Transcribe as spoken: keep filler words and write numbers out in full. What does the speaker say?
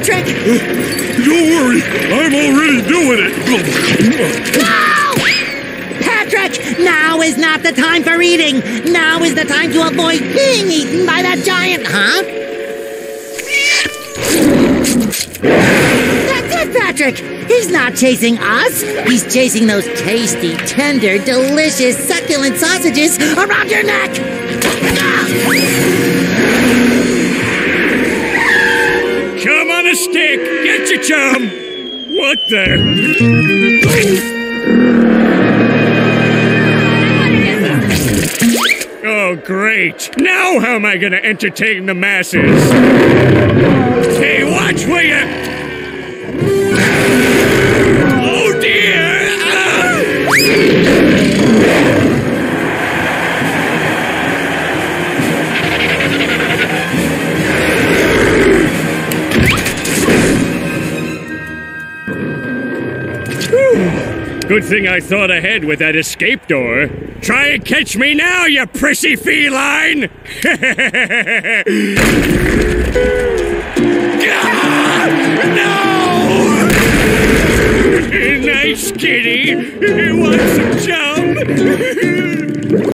Patrick! Don't worry, I'm already doing it. No! Patrick, now is not the time for eating. Now is the time to avoid being eaten by that giant, huh? That's it, Patrick. He's not chasing us. He's chasing those tasty, tender, delicious, succulent sausages around your neck. Chum on a stick! Get your chum! What the? Oh, great! Now how am I gonna entertain the masses? Hey, watch where you... Oh, dear! Ah! Good thing I thought ahead with that escape door. Try and catch me now, you prissy feline! Ah, no! Nice kitty! Want some chum?